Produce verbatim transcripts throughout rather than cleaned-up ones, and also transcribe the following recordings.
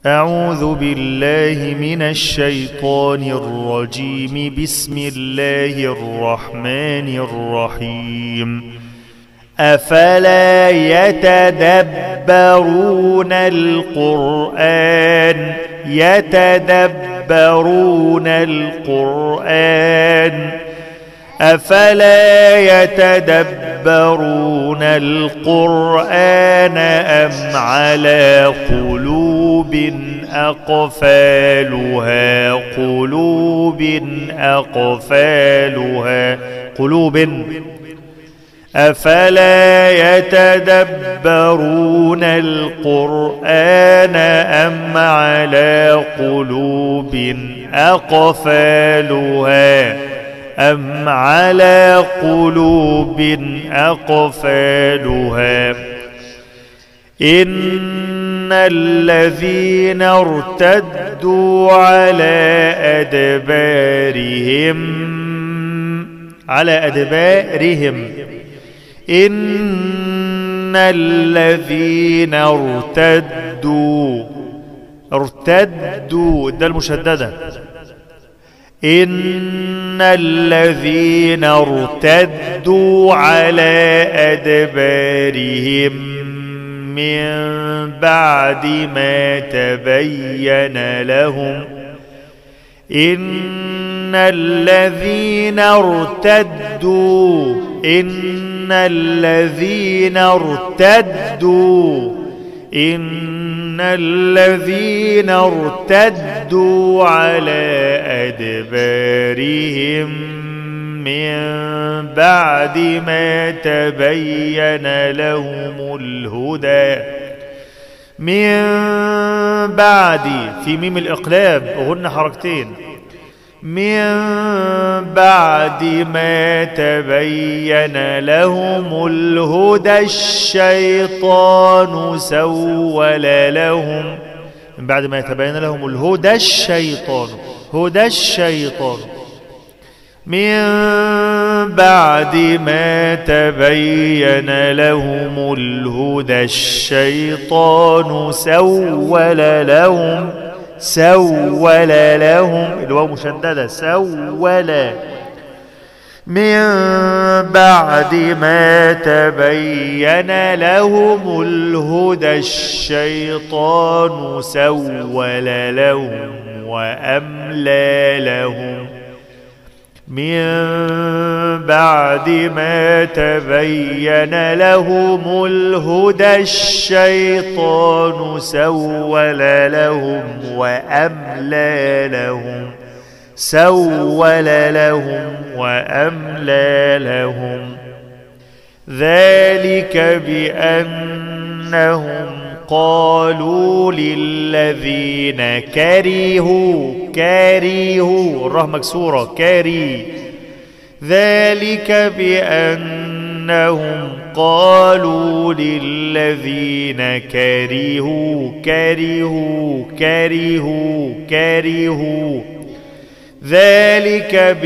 أعوذ بالله من الشيطان الرجيم. بسم الله الرحمن الرحيم. أفلا يتدبرون القرآن يتدبرون القرآن أفلا يتدبرون القرآن أم على قلوب أقفالها قلوب أقفالها قلوب أفلا يتدبرون القرآن أم على قلوب أقفالها أم على قلوب أقفالها إن الذين ارتدوا على أدبارهم على أدبارهم إن الذين ارتدوا ارتدوا ده المشددة إن الذين ارتدوا على أدبارهم من بعد ما تبين لهم إن الذين ارتدوا إن الذين ارتدوا إن الذين ارتدوا على أدبارهم من بعد ما تبين لهم الهدى من بعد في ميم الإقلاب وهن حركتين من بعد ما تبين لهم الهدى الشيطان سول لهم من بعد ما تبين لهم الهدى الشيطان هدى الشيطان من بعد ما تبين لهم الهدى الشيطان سول لهم سول لهم الواو مشددة سول من بعد ما تبين لهم الهدى الشيطان سول لهم وأملى لهم من بعد ما تبين لهم الهدى الشيطان سول لهم وأملى لهم سول لهم وأملى لهم ذلك بأنهم قالوا للذين كرهوا كرهوا الراء مكسورة كري ذلك بأنهم قالوا للذين كرهوا كرهوا كرهوا كرهوا ذلك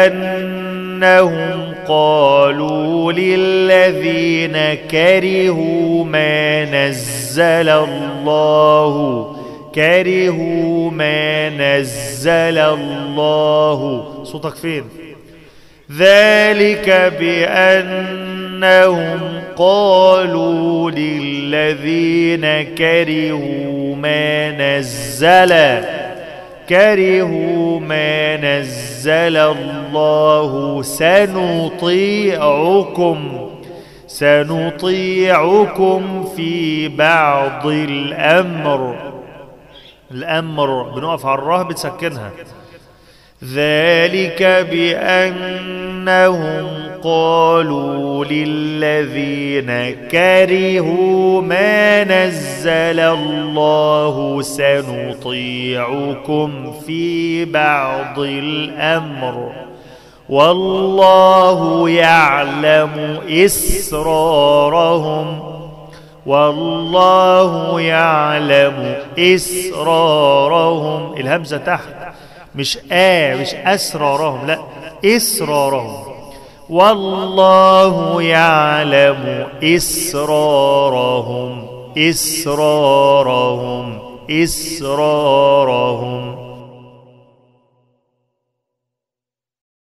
بأنهم قالوا للذين كرهوا ما نزل الله كرهوا ما نزل الله صوتك فين ذلك بأنهم قالوا للذين كرهوا ما نزل كرهوا ما نزل الله سنطيعكم سنطيعكم في بعض الأمر الأمر بنقف على الراء بتسكنها ذلك بأنهم قالوا للذين كرهوا ما نزل الله سنطيعكم في بعض الأمر والله يعلم إسرارهم والله يعلم إسرارهم الهمزة تحت مش آ مش أسرارهم لا إسرارهم والله يعلم إسرارهم إسرارهم إسرارهم.